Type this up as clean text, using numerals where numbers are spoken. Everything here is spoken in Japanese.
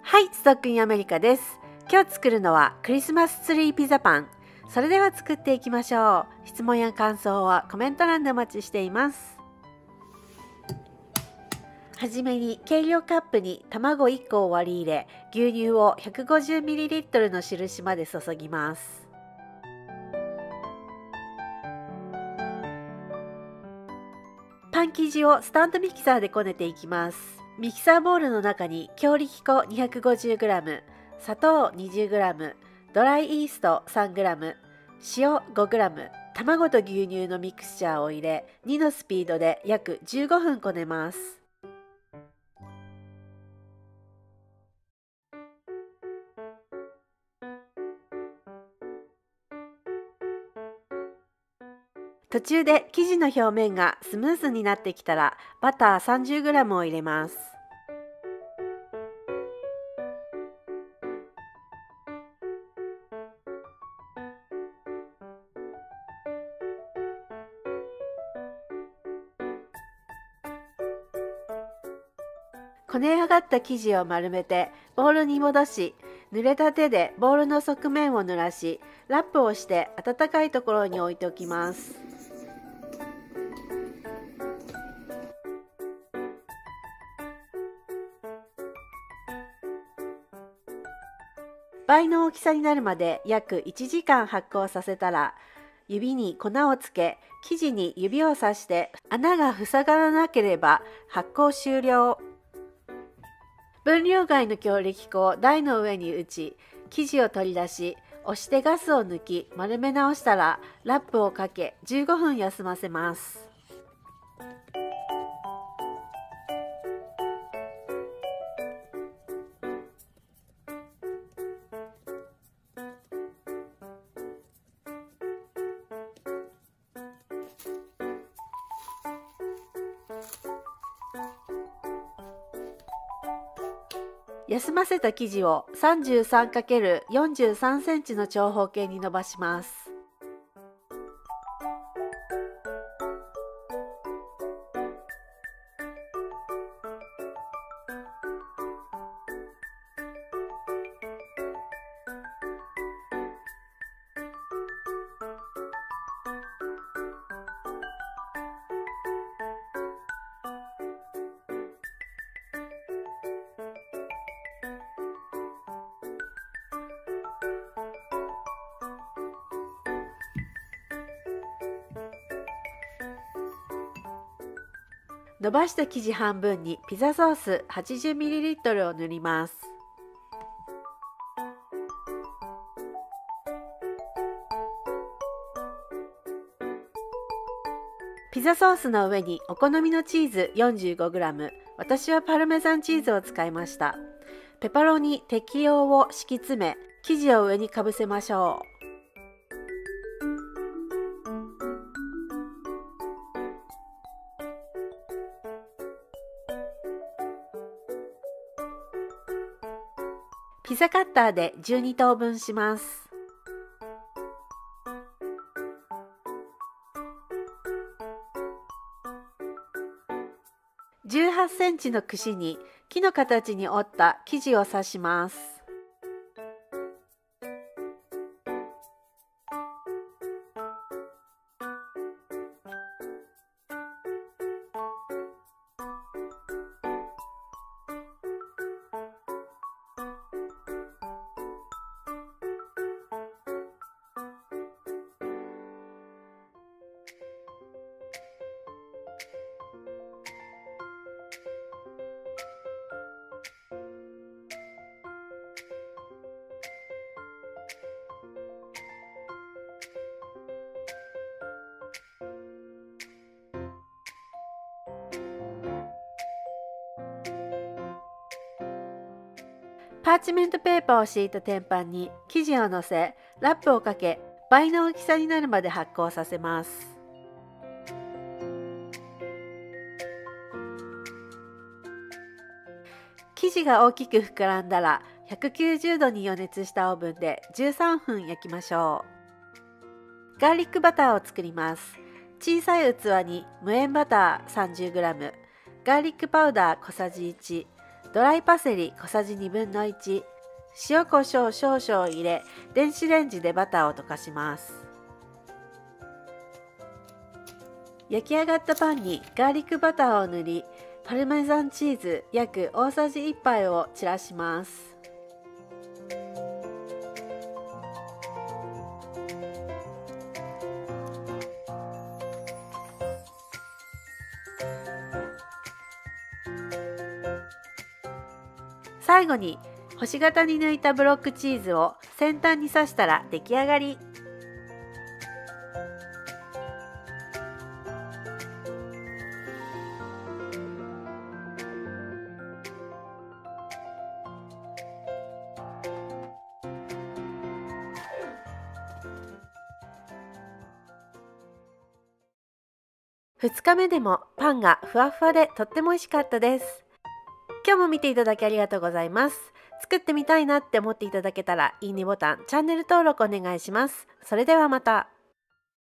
はい、ストックインアメリカです。今日作るのはクリスマスツリーピザパン。それでは作っていきましょう。質問や感想はコメント欄でお待ちしています。はじめに計量カップに卵1個を割り入れ、牛乳を 150ml の印まで注ぎます。パン生地をスタンドミキサーでこねていきます。ミキサーボウルの中に強力粉 250g、砂糖 20g、ドライイースト 3g、塩 5g、卵と牛乳のミクスチャーを入れ、2のスピードで約15分こねます。途中で生地の表面がスムーズになってきたら、バター 30g を入れます。こね上がった生地を丸めてボウルに戻し、濡れた手でボウルの側面を濡らし、ラップをして暖かいところに置いておきます。倍の大きさになるまで約1時間発酵させたら、指に粉をつけ、生地に指をさして穴が塞がらなければ発酵終了。分量外の強力粉を台の上に打ち、生地を取り出し、押してガスを抜き丸め直したら、ラップをかけ15分休ませます。休ませた生地を 33×43 センチの長方形に伸ばします。伸ばした生地半分にピザソース 80ml を塗ります。ピザソースの上にお好みのチーズ 45g、私はパルメザンチーズを使いました。ペパロニ適量を敷き詰め、生地を上にかぶせましょう。ピザカッターで12等分します。18センチの串に木の形に折った生地を刺します。パーチメントペーパーを敷いた天板に生地を乗せ、ラップをかけ、倍の大きさになるまで発酵させます。生地が大きく膨らんだら、190度に予熱したオーブンで13分焼きましょう。ガーリックバターを作ります。小さい器に無塩バター 30g、ガーリックパウダー小さじ1、 ドライパセリ小さじ1/2、塩コショウ少々入れ、電子レンジでバターを溶かします。焼き上がったパンにガーリックバターを塗り、パルメザンチーズ約大さじ1杯を散らします。最後に星形に抜いたブロックチーズを先端に刺したら出来上がり。2日目でもパンがふわふわでとっても美味しかったです。今日も見ていただきありがとうございます。作ってみたいなって思っていただけたらいいねボタン、チャンネル登録お願いします。それではまた。